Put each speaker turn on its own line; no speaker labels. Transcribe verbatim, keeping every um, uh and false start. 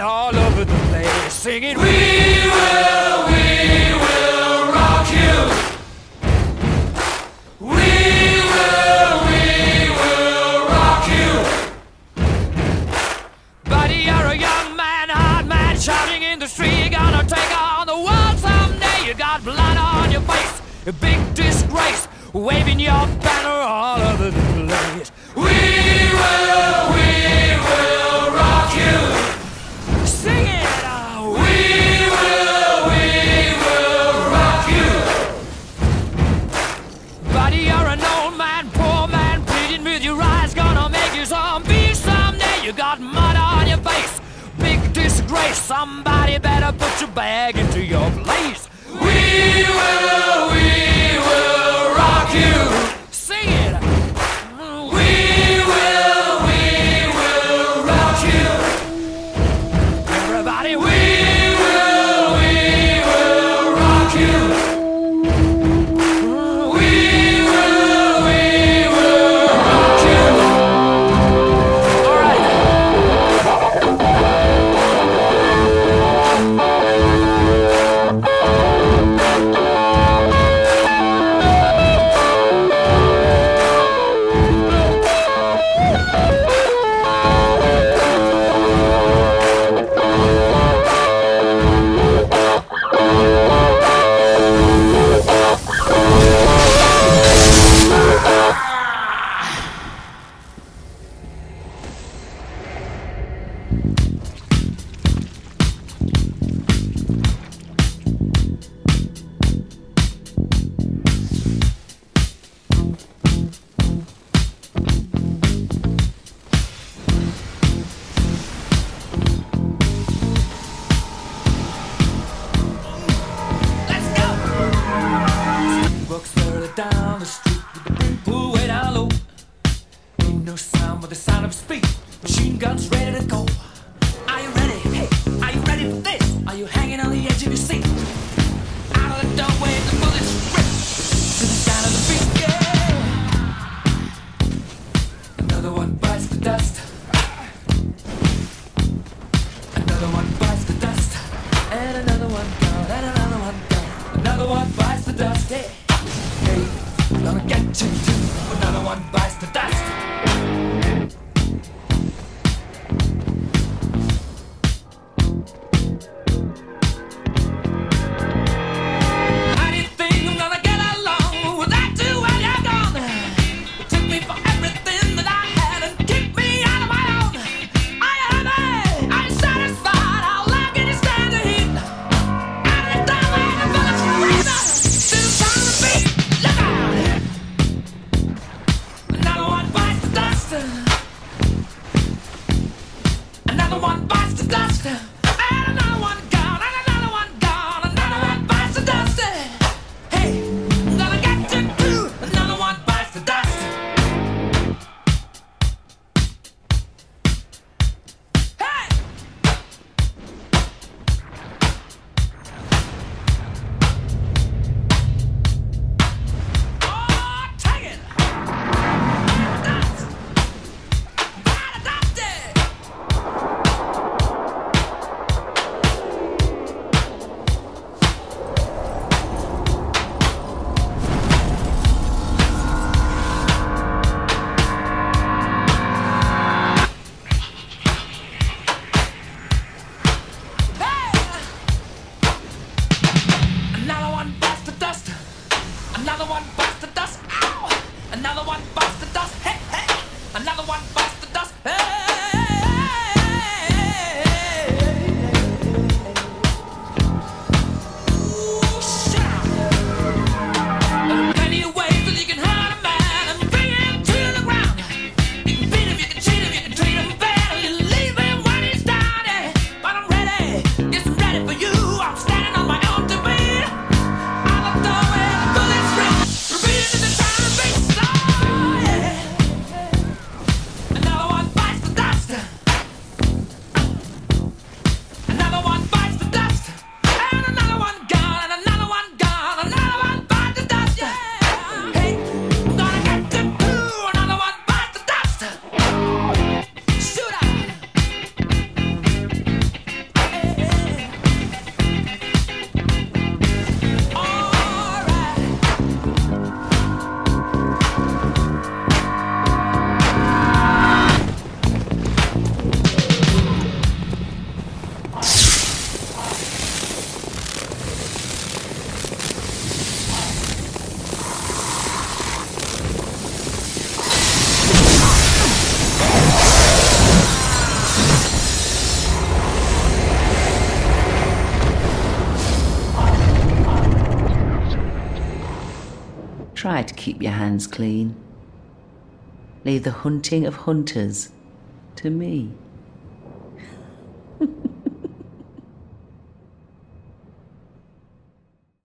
all over the place, singing,
We will, we will rock you. We will, we will rock you.
Buddy, you're a young man, hard man, shouting in the street, you're gonna take on the world someday. You got blood on your face, a big disgrace, waving your banner all over the place.
We will, we will rock you.
Sing it out.
We will, we will rock you.
Buddy, you're an old man, poor man, pleading with your eyes, gonna make you zombie someday. You got mud on your face, big disgrace, somebody better put your bag into your place.
We will, we will rock you.
Sing it.
We will, we will rock you.
Everybody,
We will, we will rock you. We will, we will rock you.
all right.
Let's go.
Walks further down the street with the brim pulled way down low. Ain't no sound but the sound of speed. Machine guns ready to go. Are you ready? Hey, are you ready for this? Are you hanging on the edge of your seat? Out of the doorway, the bullets rip to the sound of the beat. Yeah. Another one bites the dust. Another one bites the dust. And another one gone. And another one gone. Another one bites the dust. Hey, hey, gonna get you too. Another one bites the dust. How do you think I'm gonna get along without you when you're gone? You took me for everything that I had and kicked me out of my own. Are you happy? Are you satisfied? How long can you stand the heat? Out of the doorway, the bullets razor to the sound of the beat. Look out! Another one bites the dust. Another one bites the dust. And another one gone. And another one gone. Another one bites the dust. Hey, I'm gonna get you too. Another one bites the dust. Hey! Oh, take it! Dust! Gotta dust it! Another one bites the dust. Another one bites the dust. Ow! Another one bites the dust. Hey, hey! Another one bites the dust. Hey! Ooh, shout! There are plenty of ways that you can hurt a man and bring him to the ground. You can beat him, you can cheat him, you can treat him bad, you leave him when he's down. Yeah. But I'm ready, yes, I'm ready for you. I'm standing on my own two feet. Out of the doorway, the bullets rip, repeating the sound of the beat.
Try to keep your hands clean. Leave the hunting of hunters to me.